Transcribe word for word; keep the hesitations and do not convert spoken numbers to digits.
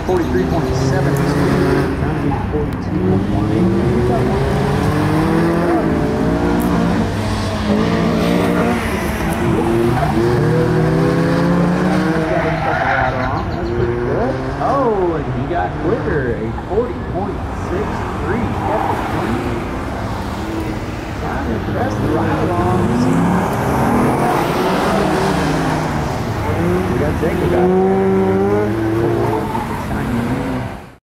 forty-three point seven two. Trying to be forty-two point one eight. Oh, and he got quicker, a forty